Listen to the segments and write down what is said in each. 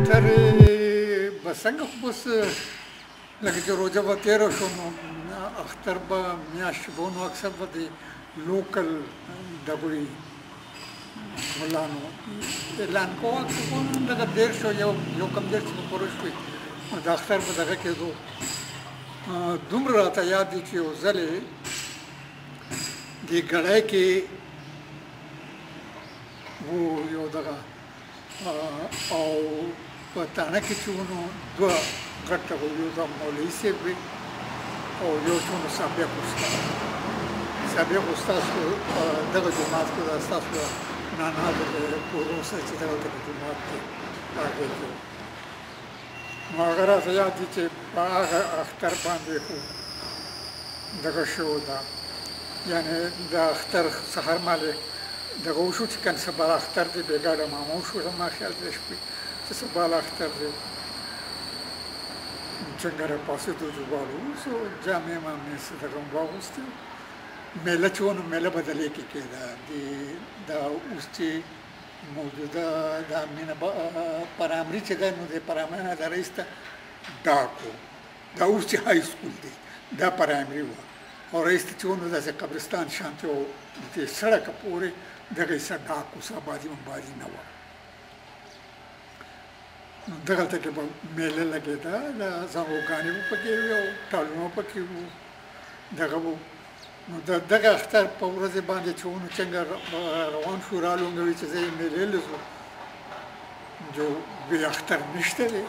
اختر بسنګ خو بس لکه چې روزه به تېره شو نو اختر به میاشت به نو اکثر به د لوکل دغه وي ملانو اعلان کوه اکثر به دغه دېر شو یو کم دېر چې به پوره شوي نو د اختر به دغه کېدو دومره راته یاد دي چې یو ځلې دې ګړی کې و یو دغه او په تانه کې چې نو دوه غټه و یو د مولوي صاحب وي او یو چې نو سابق استاد دغه جومات کې د ستاسو نانا د کورو سره چې دغه جومات کې هغې کې نو هغه راته یاد دي چې په هغه اختر باندې خو دغه شو ده یعنې د اختر سهار مالې دغه وشو چې کنه سبا اختر دی بېګاډه ماما وشو زما خیال دی شپې چې سبا اختر دی څنګه راپاسېدو جوړ اوسو جامې مامې څه دغه مو واغوستې میله چې و نو میله به د لیکې کېده دا اوس چې موجوده دا مینه پرامري چې دی نو د پرامري نه د رئیس ته ډاک و دا اوس چې های سکول دی دا پرامري وه او رئیس ته چې و نو داسې قبرستان شانتې و د سړکه پورې دغه یې څه ډاک و څه آبادي مبادي نه وه نو دغلته کې به میله لګېده د زنګوګانې به پکې وي او ټالونه پکې وو دغه و نو دغه اختر په ورځې باندې چې و نو څنګه روان شو رالونګوي چې زه یې میلې له ځو جو بې اختر نشته دی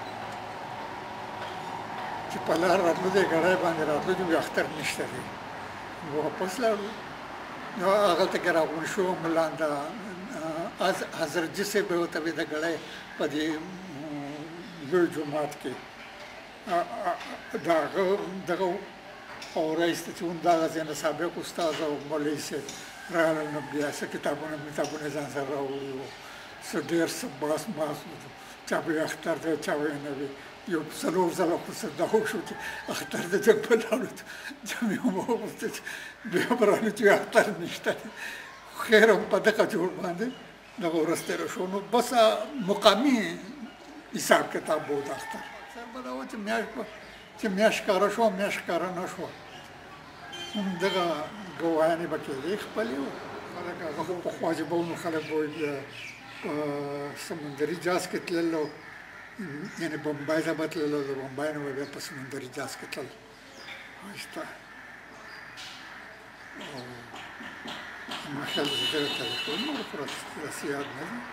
چې په لار راتلو دی ګړی باندې راتلو چې بې اختر نشته دی نو واپس لاړو نو هغلته کې راغونډ شو ملان د حضرت جي صاحب به ورته وي د ګړی په دې لوی جومات کې دغه او رئیس ته چې دغه ځای نه سابق استاد او مولوي صاحب راغلل نو بیا څه کتابونه ځان سره راوړي وو څه ډېر څه بحث چا به یې اختر دی چا به یې نه وي یو څلور ځله خو څه دا وشو چې اختر د جنګ په لاړو جامې هم واغوستې چې بیا به رالو چې اختر نشته دی خیر هم په دغه جوړ باندې دغه ورځ تېره شو نو بس مقامي حساب کتاب به و د اختر اکثر به دا و چې میاشت ښکاره شوه میاشت ښکاره نه شوه دغه ګوایانې به کېدې خپلې وو خلک هغه خو پخوا چې به و نو خلک به بیا په سمندري جهاز کې تلل او یعنې بمبای ته به تلل او د بمبای نه به بیا په سمندري جهاز کې تلل ښایسته او زما خیال چې دغه تاریخونه نور خو داسې یاد نه دي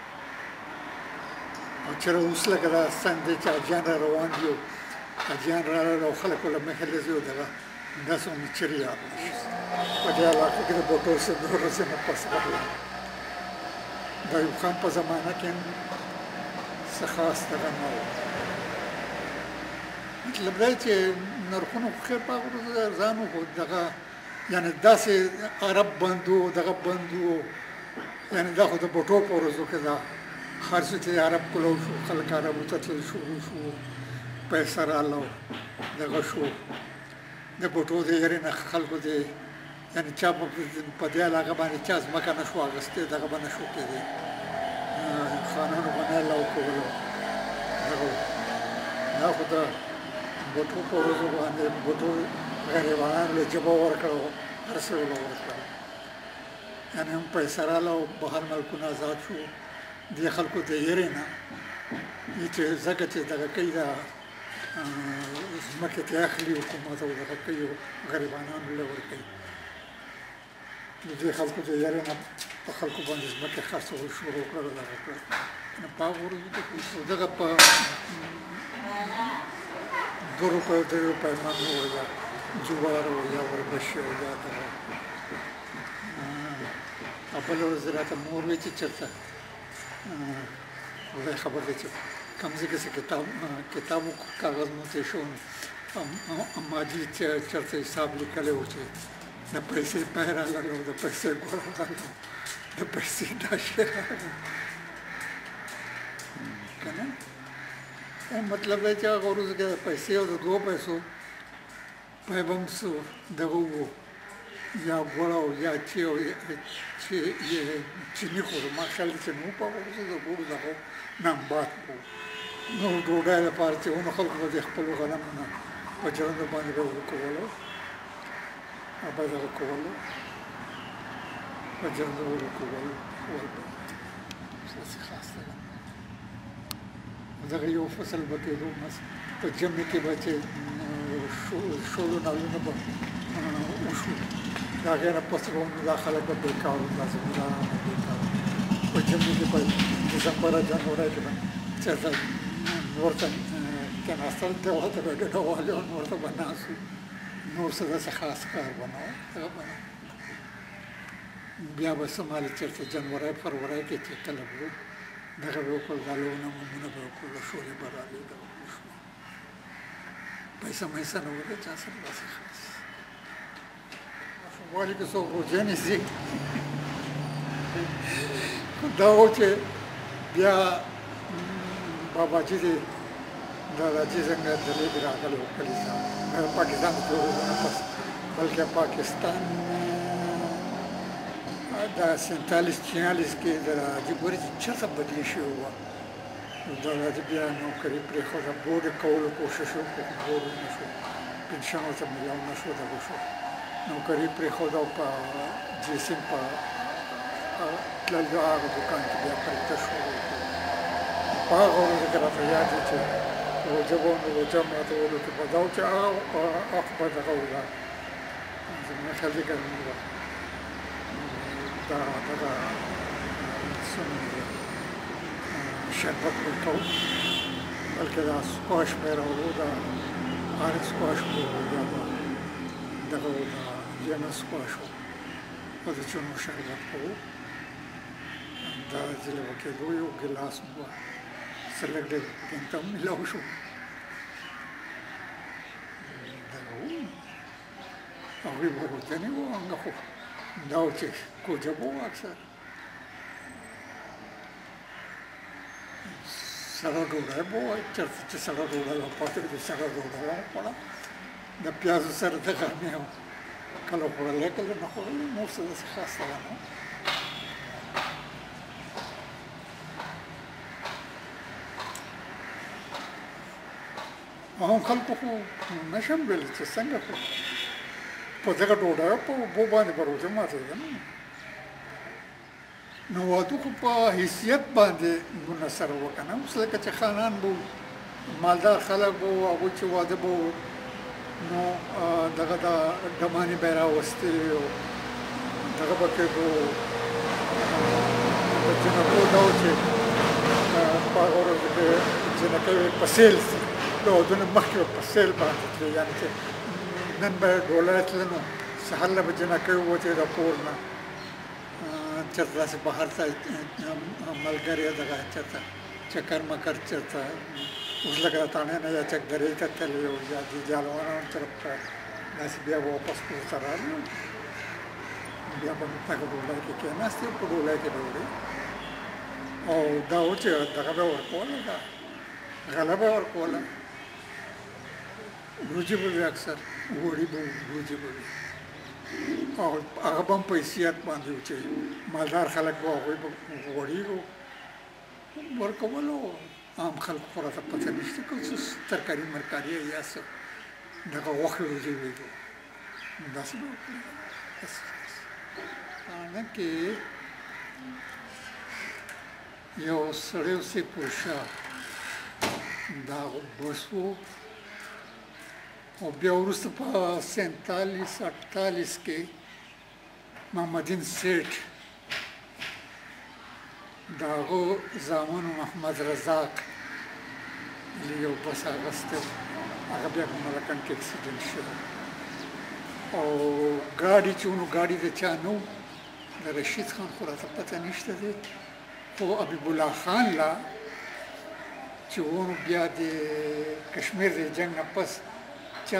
او چېرې اوس لکه دا څنګ دی چې حاجیان را روان دي حاجیان راغلل او خلک ورله مخې له ځي او دغه داسې مې چېرې یاد نه شي په دې علاقه کې د بوټو صاحب د ورځې نه پس راغلل د ایوب خان په زمانه کې څه خاص دغه نه و مطلب دا چې نرخونه خو خیر په هغه ورځو ارزان و خو دغه یعنې داسې عرب بند و دغه بند و یعنې دا خو د بوټو په ورځو کې دا هر څه چې عرب کولو شو خلک عربو ته تلل شروع شو پیسه راغله دغه شو د بوټو د یارې نه خلکو د یعنې چا په دې علاقه باندې چا ځمکه نه شو اخیستی دغه به نه شو کېدی خانانو به نه لو کولو دغه دا خو د بوټو په ورځو باندې بوټو غریبانو له جبه ورکړه هر څه له ورکړه یعنې هم پیسه راغله او بهر ملکونه آزاد شو دې خلکو د یارې نه چې ځکه چې دغه کوي دا ځمکې ته اخلي حکومت او دغه کوي غریبانانو له ورکوي نو دې خلکو د یارې نه په خلکو باندې ځمکې خرڅول شروع کړل او دغه کړل نو په هغه ورځو کې دغه په 2 روپۍ 3 روپۍ من و یا جوار و یا وربشې و یا دغه بله ورځ راته مور وایي چې چېرته خدای خبر دی چې کوم ځای کې څه کتاب و کاغذ موتی شو ماجي چېرته حساب لیکلی و چې د پیسې پی راغلی او د پیسې ګوړه راغلی د پیسې دا شی راغلی که نه مطلب دی چې هغه ورځو کې د پیسې او د 2 پیسو پی به هم څه دغه وو یا ګوړه او یا چیني خورو ما خیال دی چې نو په ورځو د ګوړو دغه نامبات و نو ډوډۍ لپاره چې ونه خلکو به د خپلو غنمونه په جرندو باندې به ورکولو او به دغه کولو په جرندو ورکولو داسې خاص دی دغه یو فصل به کېدو په ژمي کې به چې شولو نالونه به وشو د هغې نه پس به دا خلک به بېکار وو داسې ګزاران به بېکار وو په ژمي کې په ډسمبر او جنورۍ کې به چېرته نور ته کېناستل دیوال ته به ډډه والي او نور ته به ناست وو نور څه داسې خاص کار به نه و هغه به نه بیا به څه مالې چېرته جنورۍ فروری کې چې کله به وو دغه به وکړل غالونه مومونه به وکړل شولې به رالې دغه به وشو پیسه میسه نه وه د چا سره داسې خاص ماشوموالي کې څوک روژې نیسي دا و چې بیا باباجي دی داداجي څنګه دلې کې راغلی و کلیسا پاکستان ته جوړېدو نه پس بلکې پاکستان دا 47-46 کې د حاجي ګورې چې چېرته بدلې شوې وه د حاجي بیا نوکري پرېښوده بورډ یې کولو کوشش وکړو خو بورډ نه شو پنشن ورته میلاو نه شو دغه شو نوکري پرېښوده او په جیسیم په تللو هغه دوکان کې بیا پرېکته شو په هغه ورځو کې راته یاد دی چې روژه به نو روژه ماته ویلو کې به دا و چې اخ به دغه وله زما خیال دی ګرمي وه دا دغه څه نوم دی شربت به یې کوو بلکې دا سکواش به یې راوړو دا آرد سکواش به وو یا به دغه و دا لیمن سکواش و او د چونو شربت به وو دا ځلې به کېدو یو ګیلاس به څه لږ ډېر پکې ته هم میلاو شو دغه و هغوی به روژنې وو هغه خو دا و چې کوجه به وو اکثر سړه ډوډۍ به وه چېرته چې سړه ډوډۍ به پاتې وي سړه ډوډۍ به وخوړه د پیازو سره د غرمې وه کله خوړلی کله نه خوړلی نور څه داسې خاص دغه نه هم خلکو خو نشم ویلی چې څنګه خو په دغه ډوډۍ په اوبو باندې به روژه ماتېده نه نو واده خو په حیثیت باندې مونږ سره وکړه نه اوس لکه چې خانان به مالدار خلک به وو هغوی چې واده به و نو دغه دا ډمانې به یې راوستلې او دغه به کېدو د جنکو دا و چې په هغه ورځو کې جنکۍ په سیل د ودونه مخکې به په سیل باندې تلې یعنې چې نن به ډولۍ تله نو سهار له به جنکۍ ووتې د کور نه چېرته داسې بهر ته ملګرې دغه چېرته چکر مکر چېرته اوس لکه د تاڼې نه یا چکدرې ته تللې او یا د جالوانانو طرف ته داسې بیا به واپس کور ته رالو بیا به موږ هغه ډولۍ کې کېناستې په ډولۍ کې ډوډۍ او دا و چې دغه به ورکوله دا غله به ورکوله وریجې به وي اکثر غوړي به وي وریجې به وي او هغه به هم په حیثیت باندې و چې مالدار خلک به هغوی به غوړي ورکولو عام خلکو خو راته پته نشته که څه ترکاري مرکاري یا څه دغه غوښې وریجې ویږو داسې به وکړي نه کې یو سړی اوسې پوشه دا بس و او بیا وروسته په 47-48 کې محمدین سیټ د هغه زامن محمد رزاق یو بس اخیستی هغه بیا په ملکن کې اکسیډنټ شوی او ګاډي چې ونو ګاډي د چا نه و د رشید خان خو راته پته نشته دی خو حبیب الله خان لا چې ونو بیا د کشمیر د جنګ نه پس چا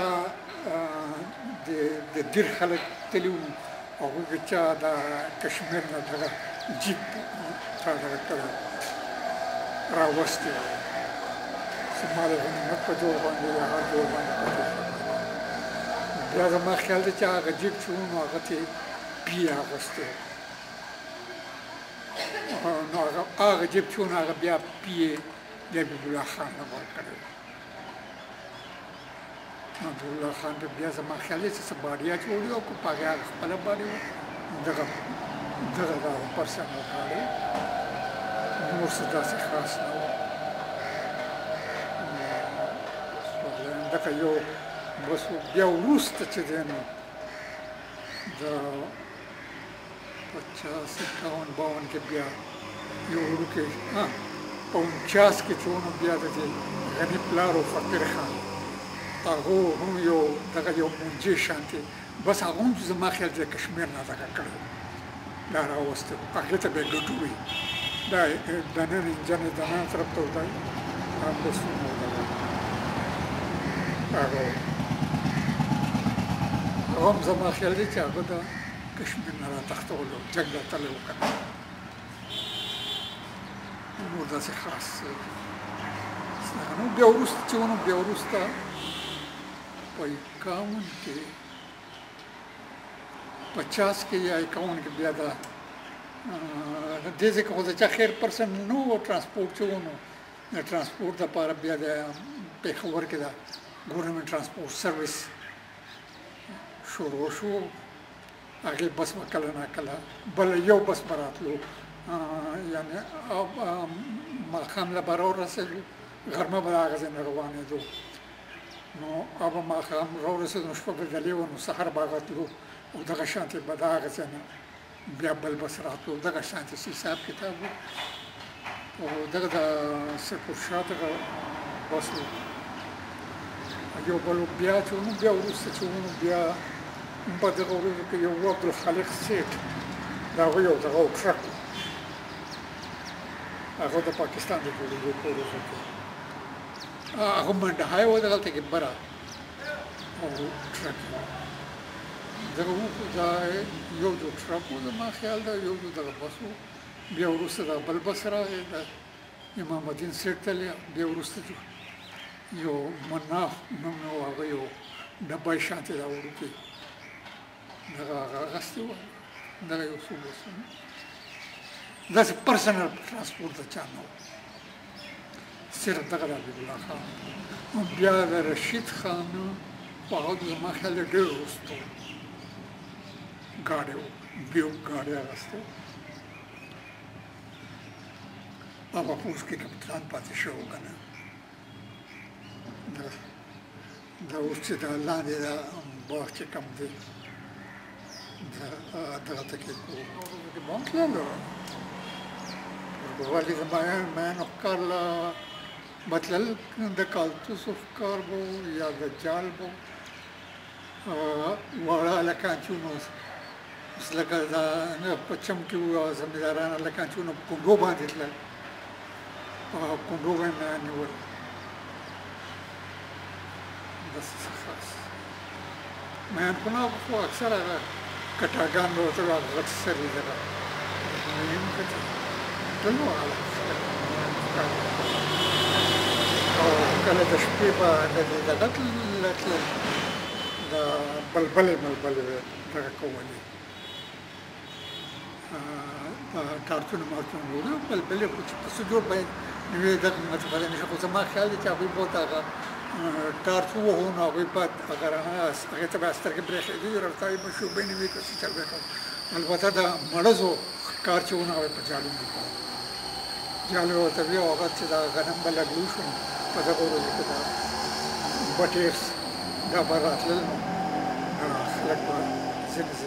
د دیر خلک تللي وو هغوی به چا د کشمیر نه دغه جیپ دغه کړی راوستی و زما د غنیمت په جوړ باندې هغه جوړ باندې پاتې شو بیا زما خیال دی چې هغه جیب چې و نو هغه ته پی اغوستی نو هغه جیب چې و نو هغه بیا پی یې د حبیب الله خان ته ورکړی و نو حبیب الله خان ته بیا زما خیال دی چې څه باډیا جوړي او که په هغې هغه خپله باډي وه دغه دغه پرسن وکړی نور څه داسې خاص نه و دغه یو بس بیا وروسته چې دی نو د 50 51 52 کې بیا یو وړوکی په 49 کې چې و نو بیا د دې غني پلار و فقیر خان هغه هم یو دغه یو منجې شانتې بس هغه هم زما خیال دی کشمیر نه دغه کړی دا راوستی هغې ته به یې ګټو وي دا دننه انجن یې دننه طرف ته ودی بسونه ودغه هغه هم زما خیال دی چې هغه د کشمیر نه راتښتولو جنګ راتلی و که نه نور داسې خاص نو بیا وروسته چې ونو بیا وروسته په 51 کې 50 کې یا 51 کې بیا دا دې ځای کې خو د چا خیر پرسن نه و ټرانسپورټ چې ونو د ټرانسپورټ دپاره بیا د پېښور کې د ګورنمنټ ټرانسپورټ سروس شروع شو هغې بس به کله ناکله بل یو بس به راتلو یعنې ماښام له به راورسېدو غرمه به د هغه ځای نه روانېدو نو هغه ماښام راورسېدو نو شپه به دلې وه نو سهار به هغه تلو او دغه شانتې به د هغه ځای نه بیا بل بس راتلو دغه شانتې حساب کتاب و او دغه د سرپورشاه دغه بس و یو بل بیا چې ونو بیا وروسته چې ونو بیا په دغه ورځو کې یو عبدالخالق سیټ د هغه یو دغه ټرک هغه د پاکستان د جوړېدو په ورځو کې هغه منډهی و دغلته کې بره او ټرک دغه دا یو جو ټرک و زما خیال ده یو جو دغه بس و بیا وروسته د بل بس راغی د امام الدین سیټ ته بیا وروسته یو مناف نوم یې و هغه یو ډبی شانتې دا وړوکې دغه هغه اخیستی و دغه یو څو بسونه داسې پرسنل ټرانسپورټ د چا نه و صرف دغه د حبیب الله خان بیا د رشید خان خو هغه زما خیال دی ډېر وروسته و ګاډی و بیوک ګاډی اخیستی و هغه پوځ کې کپتان پاتې شوی و که نه دا اوس چې دا لاندې دا باغ چې کوم دی دغه ته کې به هم تللو ولې د میانو ښکار له به تلل د کالتوسو ښکار به یا د جال به واړه هلکان چې نو اوس لکه دا په چم کې وو زمینداران هلکان چې نو په کونډو باندې تلل کونډو به یې میان نیول خاص میان خو نه خو اکثر هغه کټاګان به ورته هغه غټ سرې دغه مهم کټ تلو هغه او کله د شپې به د دغه تلل د بلبلې دغه کولې کارتون مارتون وړو بلبلې خو چې په څه جوړ باید نوې دغه مطلب نه خو زما خیال دی چې هغوی به ورته هغه ټارچ ووهو نو هغوی به هغې ته به سترګې برېښېدې رفتارې به شوبې نه وي که څه چل به کوم البته د مړزو کار چې و نو هغوی په جالو نه کوو جالو ورته وي او هغه چې دا غنم به لګلو شو په دغه ورځو کې دا بټېرس دا به راتلل نو خلک به ځینې